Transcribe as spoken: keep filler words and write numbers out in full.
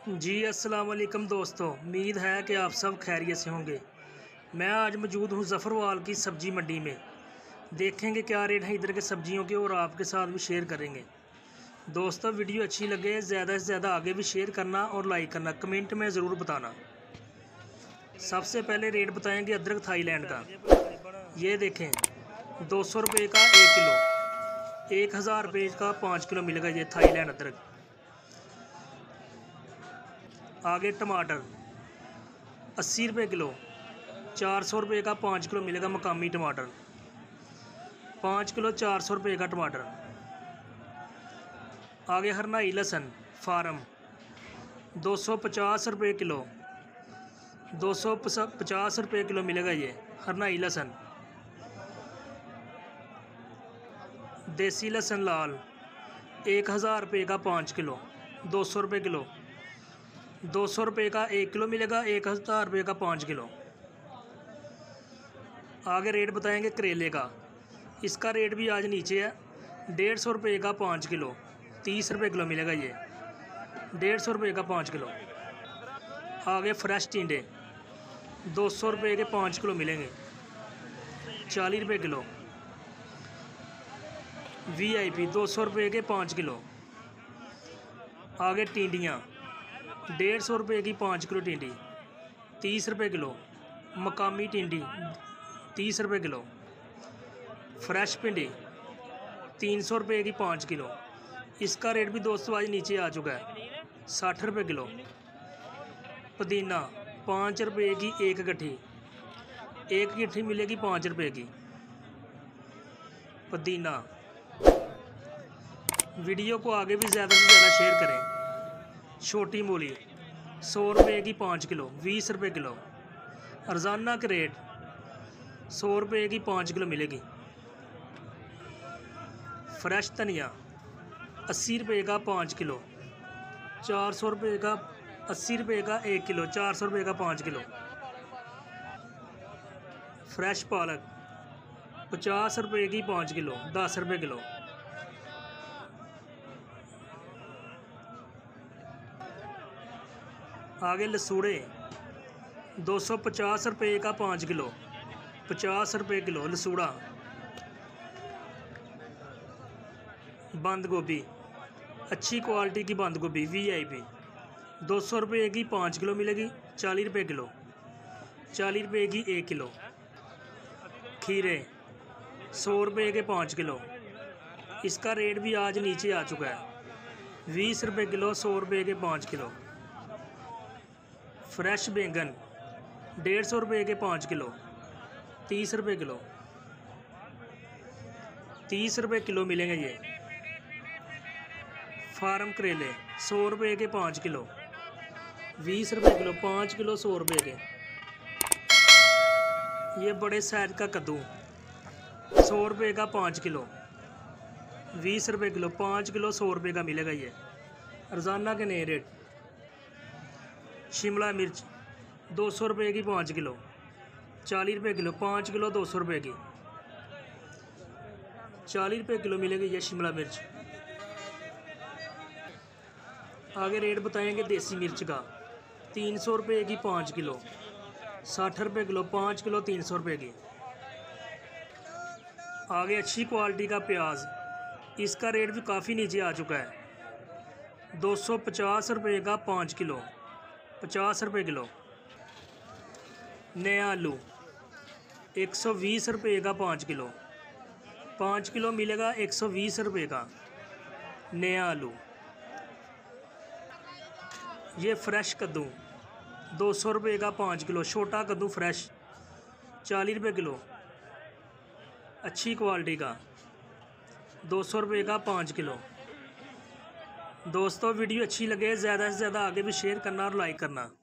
जी अस्सलाम वालेकुम दोस्तों, उम्मीद है कि आप सब खैरियत से होंगे। मैं आज मौजूद हूँ ज़फ़रवाल की सब्ज़ी मंडी में। देखेंगे क्या रेट है इधर के सब्ज़ियों के और आपके साथ भी शेयर करेंगे। दोस्तों वीडियो अच्छी लगे ज़्यादा से ज़्यादा आगे भी शेयर करना और लाइक करना, कमेंट में ज़रूर बताना। सबसे पहले रेट बताएंगे अदरक थाईलैंड का। ये देखें दो सौ रुपये का एक किलो, एक हज़ार रुपये का पाँच किलो मिलेगा ये थाईलैंड अदरक। आगे टमाटर अस्सी रुपये किलो, चार सौ रुपये का पाँच किलो मिलेगा मकामी टमाटर। पाँच किलो चार सौ रुपये का टमाटर। आगे हरनाई लहसुन फार्म दो सौ पचास रुपये किलो, दो सौ पचास रुपये किलो मिलेगा ये हरनाई लहसुन। देसी लहसुन लाल एक हज़ार रुपये का पाँच किलो, दो सौ रुपये किलो। दो सौ रुपये का एक किलो मिलेगा, एक हज़ार रुपये का पाँच किलो। आगे रेट बताएंगे करेले का। इसका रेट भी आज नीचे है, डेढ़ सौ रुपये का पाँच किलो, तीस रुपये किलो मिलेगा ये, डेढ़ सौ रुपये का पाँच किलो। आगे फ्रेश टिंडे दो सौ रुपये के पाँच किलो मिलेंगे, चालीस रुपये किलो। वी आई पी दो सौ रुपये के पाँच किलो। आगे टिंडियाँ डेढ़ सौ रुपये की पाँच किलो टिंडी, तीस रुपये किलो। मकामी टिंडी तीस रुपये किलो। फ्रेश भिंडी तीन सौ रुपये की पाँच किलो। इसका रेट भी दोस्तों आज नीचे आ चुका है, साठ रुपये किलो। पुदीना पाँच रुपये की एक गट्ठी, एक गट्ठी मिलेगी पाँच रुपये की पुदीना। वीडियो को आगे भी ज़्यादा से ज़्यादा शेयर करें। छोटी मूली सौ रुपये की पाँच किलो, बीस रुपये किलो। रोज़ाना के रेट सौ रुपये की पाँच किलो मिलेगी। फ्रेश धनिया अस्सी रुपये का पाँच किलो, चार सौ रुपये का अस्सी रुपये का एक किलो, चार सौ रुपये का पाँच किलो। फ्रेश पालक पचास रुपये की पाँच किलो, दस रुपये किलो। आगे लसूड़े दो सौ पचास रुपये का पाँच किलो, पचास रुपये किलो लसूड़ा। बंद गोभी अच्छी क्वालिटी की बंद गोभी वी आई पी दो सौ रुपये की पाँच किलो मिलेगी, चालीस रुपये किलो, चालीस रुपये की एक किलो। खीरे सौ रुपये के पाँच किलो। इसका रेट भी आज नीचे आ चुका है, बीस रुपये किलो, सौ रुपये के पाँच किलो। फ्रेश बैंगन डेढ़ सौ रुपये के पाँच किलो, तीस रुपये किलो, तीस रुपये किलो मिलेंगे ये। फार्म करेले सौ रुपये के पाँच किलो, बीस रुपये किलो, पाँच किलो सौ रुपये के। ये बड़े साइज का कद्दू सौ रुपये का पाँच किलो, बीस रुपये किलो, पाँच किलो सौ रुपये का मिलेगा ये। रोज़ाना के नए रेट। शिमला मिर्च दो सौ रुपये की पाँच किलो, चालीस रुपये किलो, पाँच किलो दो सौ रुपये की, चालीस रुपये किलो मिलेगी ये शिमला मिर्च। आगे रेट बताएंगे देसी मिर्च का। तीन सौ रुपये की पाँच किलो, साठ रुपये किलो, पाँच किलो तीन सौ रुपये की। आगे अच्छी क्वालिटी का प्याज, इसका रेट भी काफ़ी नीचे आ चुका है, दो सौ पचास रुपये का पाँच किलो, पचास रुपये किलो। नया आलू एक सौ बीस रुपये का पाँच किलो, पाँच किलो मिलेगा एक सौ बीस रुपये का नया आलू। ये फ्रेश कद्दू दो सौ रुपये का पाँच किलो, छोटा कद्दू फ्रेश चालीस रुपये किलो, अच्छी क्वालिटी का दो सौ रुपये का पाँच किलो। दोस्तों वीडियो अच्छी लगे ज़्यादा से ज़्यादा आगे भी शेयर करना और लाइक करना।